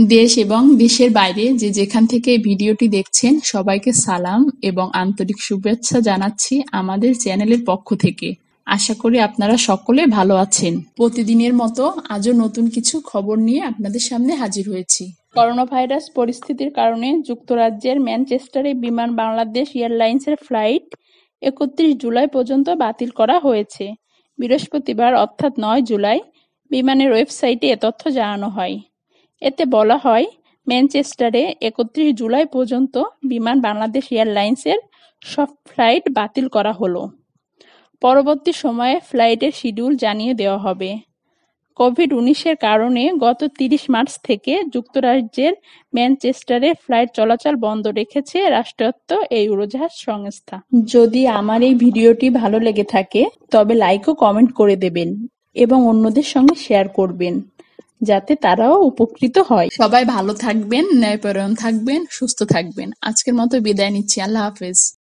দেশ এবং দেশের বাইরে যে যেখান থেকে এই ভিডিওটি দেখছেন সবাইকে সালাম এবং আন্তরিক শুভেচ্ছা জানাচ্ছি আমাদের চ্যানেলের পক্ষ থেকে। আশা করি আপনারা সকলে ভালো আছেন। প্রতিদিনের মতো আজও নতুন কিছু খবর নিয়ে আপনাদের সামনে হাজির হয়েছি। করোনা ভাইরাস পরিস্থিতির কারণে যুক্তরাজ্যের ম্যানচেস্টারে বিমান বাংলাদেশ এয়ারলাইন্সের ফ্লাইট ৩১ জুলাই পর্যন্ত বাতিল করা হয়েছে। বৃহস্পতিবার অর্থাৎ ৯ জুলাই বিমানের ওয়েবসাইটে এ তথ্য জানানো হয়। এতে বলা হয়, ম্যানচেস্টারে ৩১ জুলাই পর্যন্ত বিমান বাংলাদেশ এয়ারলাইন্সের সব ফ্লাইট বাতিল করা হলো। পরবর্তী সময়ে ফ্লাইটের শিডিউল জানিয়ে দেওয়া হবে। কোভিড-১৯-এর কারণে গত ৩০ মার্চ থেকে যুক্তরাজ্যের ম্যানচেস্টারে ফ্লাইট চলাচল বন্ধ রেখেছে রাষ্ট্রায়ত্ত এই উড়োজাহাজ সংস্থা। যদি আমার এই ভিডিওটি ভালো লেগে থাকে তবে লাইক ও কমেন্ট করে দেবেন এবং অন্যদের সঙ্গে শেয়ার করবেন যাতে তারাও উপকৃত হয়। সবাই ভালো থাকবেন, ন্যায়পরায়ণ থাকবেন, সুস্থ থাকবেন। আজকের মতো বিদায় নিচ্ছি। আল্লাহ হাফেজ।